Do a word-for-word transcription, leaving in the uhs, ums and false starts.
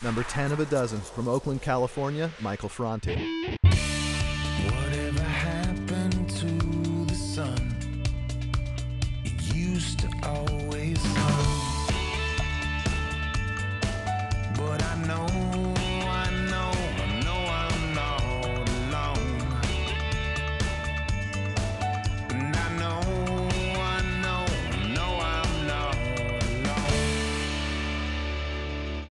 Number ten of a dozen, from Oakland, California, Michael Franti. Whatever happened to the sun? It used to always come. But I know